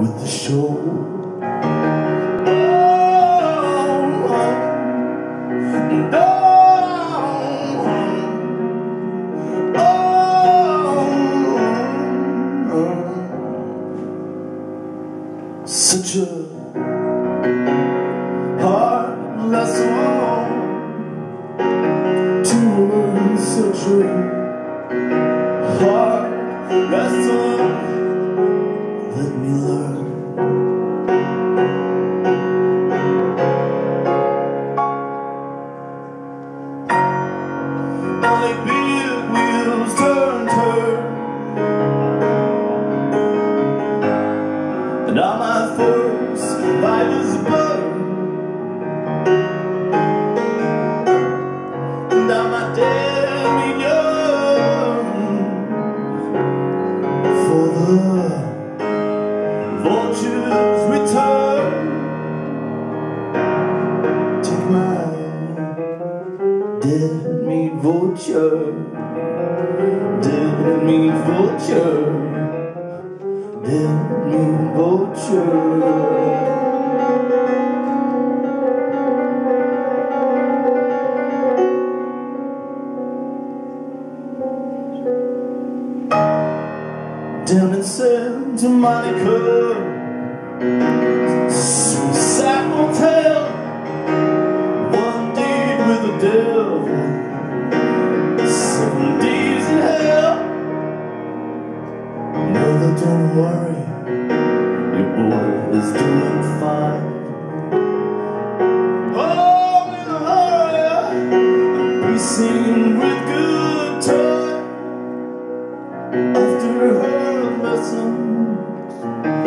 with the show. Such a hard lesson to learn, such a hard lesson. Let me learn. Only big wheels turn, and all my thirst fires burn, and all my dead yearn for the vulture's return. Take my dead meat vulture, dead meat vulture, dead meat vulture. Down in Santa Monica, suicide motel, one day with the devil, 7 days in hell. Mother, don't worry, your boy is doing fine. Oh, in a hurry, I'll be singing with good time after her lessons.